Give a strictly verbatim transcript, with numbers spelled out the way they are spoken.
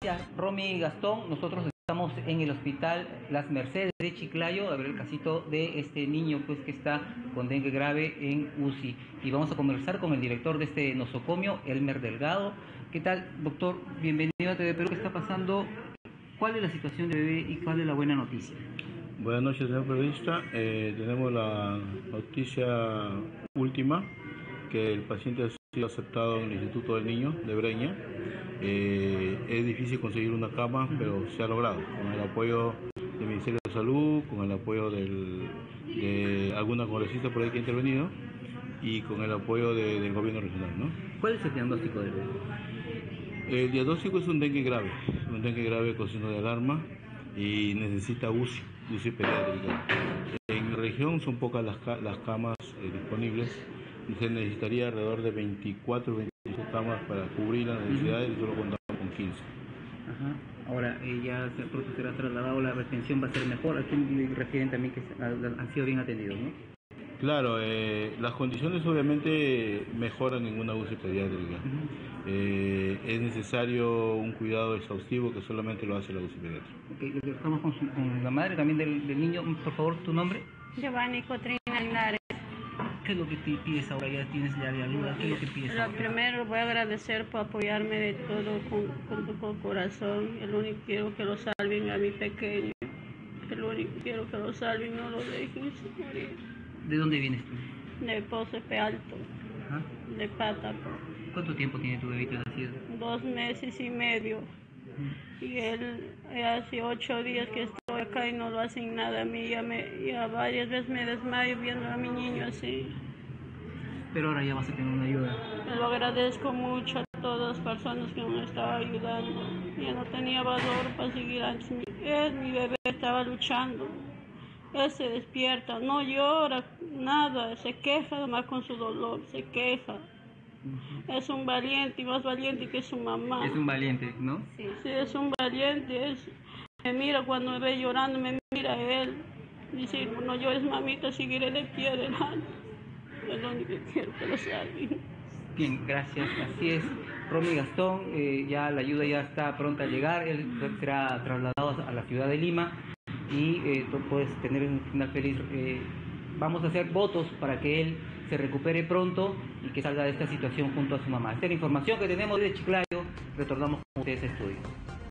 Gracias, Romy Gastón. Nosotros estamos en el hospital Las Mercedes de Chiclayo a ver el casito de este niño pues que está con dengue grave en U C I. Y vamos a conversar con el director de este nosocomio, Elmer Delgado. ¿Qué tal, doctor? Bienvenido a T V Perú. ¿Qué está pasando? ¿Cuál es la situación del bebé y cuál es la buena noticia? Buenas noches, señor periodista. Eh, tenemos la noticia última, que el paciente ha sido aceptado en el Instituto del Niño de Breña. Eh, es difícil conseguir una cama, pero se ha logrado, con el apoyo del Ministerio de Salud, con el apoyo del, de alguna congresista por ahí que ha intervenido y con el apoyo de, del gobierno regional, ¿no? ¿Cuál es el diagnóstico del bebé? El diagnóstico es un dengue grave, un dengue grave con signo de alarma y necesita U C I, U C I pediátrica. En la región son pocas las, las camas eh, disponibles, se necesitaría alrededor de veinticuatro o veinticinco camas para cubrir las necesidades, uh-huh. Y solo contamos con quince. Ajá. Ahora, eh, ya se, pronto será trasladado, la retención va a ser mejor. Aquí me refieren también que han sido bien atendidos, ¿no? Claro, eh, las condiciones obviamente mejoran en una U C I pediátrica. Uh-huh. eh, es necesario un cuidado exhaustivo que solamente lo hace la U C I pediátrica. Okay, estamos con, su, con la madre también del, del niño. Por favor, tu nombre. Giovanni Cotrina Linares. ¿Qué es lo que te pides ahora? Ya tienes ya de ayuda. ¿Qué es lo que pides Lo ahora? primero voy a agradecer por apoyarme de todo con, con tu corazón. El único quiero que lo salven a mi pequeño. El único quiero que lo salven, no lo dejen morir. ¿De dónde vienes tú? De Pocepe Alto. Ajá. De Pátaco. ¿Cuánto tiempo tiene tu bebito nacido? Dos meses y medio. Uh-huh. Y él hace ocho días que estoy acá y no lo hacen nada a mí. Ya, me, ya varias veces me desmayo viendo a mi niño así. Pero ahora ya vas a tener una ayuda. Lo agradezco mucho a todas las personas que me han estado ayudando. Ya no tenía valor para seguir antes. Él, mi bebé, estaba luchando. Él se despierta, no llora, nada, se queja además con su dolor, se queja. Uh-huh. Es un valiente y más valiente que su mamá. Es un valiente, ¿no? Sí, sí, es un valiente. Es, me mira cuando me ve llorando, me mira él. Dice, no llores mamita, seguiré de pie adelante. Es lo único que quiero que lo salven. Bien, gracias. Así es. Romy Gastón, eh, ya la ayuda ya está pronta a llegar. Él será trasladado a la ciudad de Lima y eh, tú puedes tener un final feliz. Eh, vamos a hacer votos para que él se recupere pronto y que salga de esta situación junto a su mamá. Esta es la información que tenemos desde Chiclayo. Retornamos con ustedes a estudio.